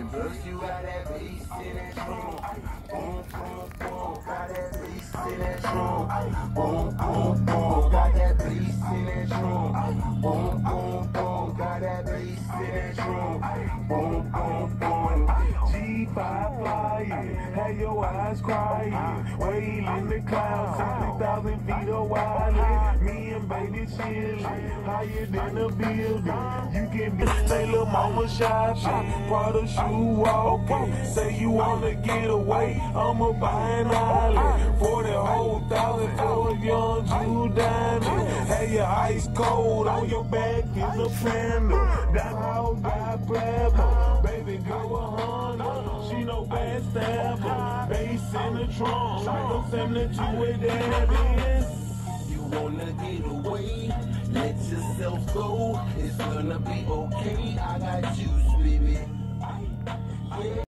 First you got that bass in that trunk. Boom, boom, boom. Got that bass in that trunk. Boom, boom, boom. Got that bass in that trunk. Boom, boom, boom. Got that bass in that trunk. Boom, boom, boom. G5 flying, had your eyes crying. Whale in the clouds, 60,000 feet of wild. Me and baby chillin', higher than a building. You can be say little mama shopping, Prada shoe walking. Say you wanna get away, I'ma buy an island. 40 whole thousand for a young Jew diamond. Hey, your ice cold on your back is a panda. That hoe got plasma, baby girl 100. She no bad stabber, bass in the trunk, like no 72 with that is. You wanna get away, let yourself go, it's gonna be okay.